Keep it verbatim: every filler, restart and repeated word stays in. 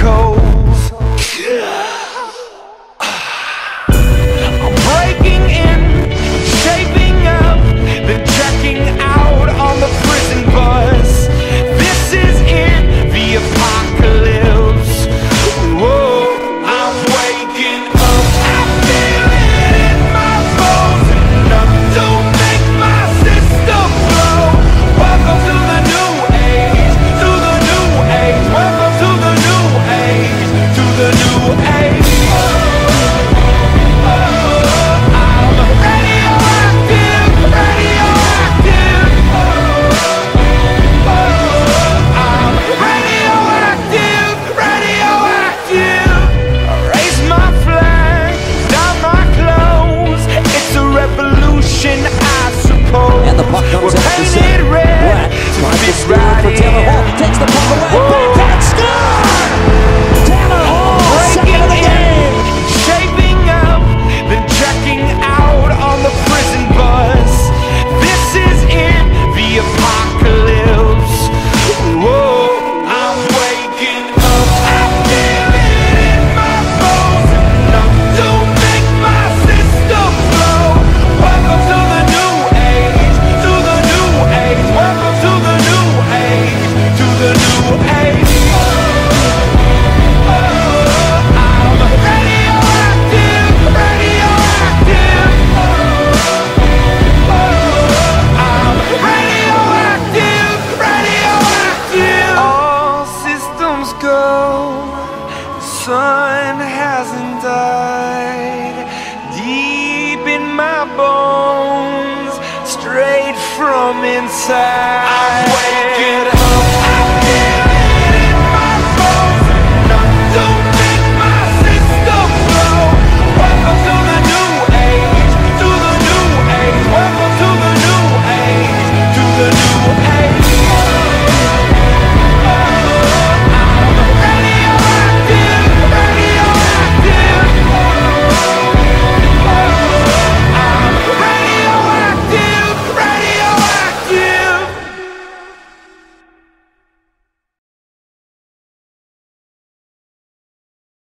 chemicals. I'm breaking in, shaping up, then checking out on the prison bus. This is in the apocalypse. Whoa, I'm waking up. I feel it in my bones, enough to make my system blow. Welcome to the new age, to the new age. Welcome to the new age, to the new age. And the puck comes out to center. Black tries to steal it for Taylor Hall. Takes the puck away. Backhand score! Taylor Hall, second of the game. Shaping up, then checking out on the prison bus. This is in the apocalypse. Whoa, I'm waking up. I feel it in my bones, enough to make my system blow. Welcome to the new age, to the new age. Welcome to the new age, to the new age. I'm radioactive, radioactive. I'm radioactive, radioactive. All systems go, the sun hasn't died. Deep in my bones, straight from inside.